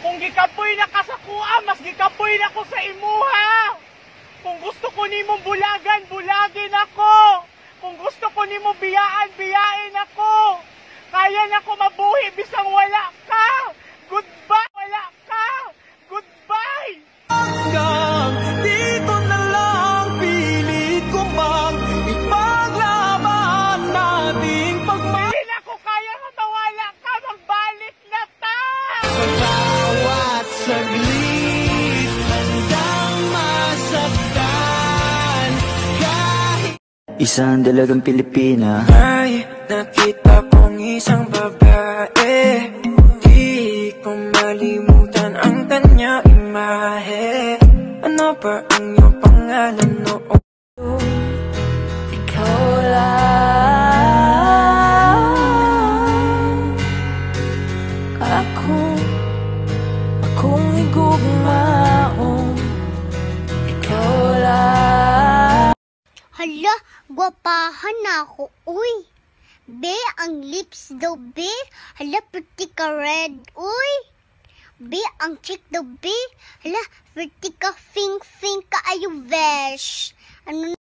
Kung gikapoy na ka sa kuha, mas gikapoy na ko sa imuha. Kung gusto ko nimong bulagan, bulagin ako. Kung gusto ko nimong biyaan, biyain ako. Kaya na ko mabuhi bisang wala ka. Goodbye, wala ka. Goodbye. Hanggang dito na lang, pilit ko bang ipaglaban nating pagmamahal. Hindi na ko kaya matawala ka, magbalik na ta. Sa bawat saglit, handang masaktan kahit Isang dalagang Pilipina. ay nakita kong isang babae. Di ko malimutan ang kanya imahe. Ano ba ang iyong pangalan noon? Ikaw lang akong igugmaong. Ikaw lang. Hala, gwapahan na ako, uy. Be, ang lips daw, be. Hala, pretty ka red, uy. Be, ang cheek daw, be. Hala, pretty ka, fing ka, ayo, vesh. Ano